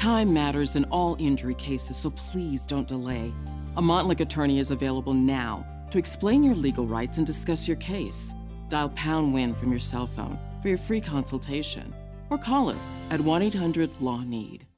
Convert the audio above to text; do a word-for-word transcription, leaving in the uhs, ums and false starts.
Time matters in all injury cases, so please don't delay. A Montlick attorney is available now to explain your legal rights and discuss your case. Dial pound win from your cell phone for your free consultation, or call us at one eight hundred law need.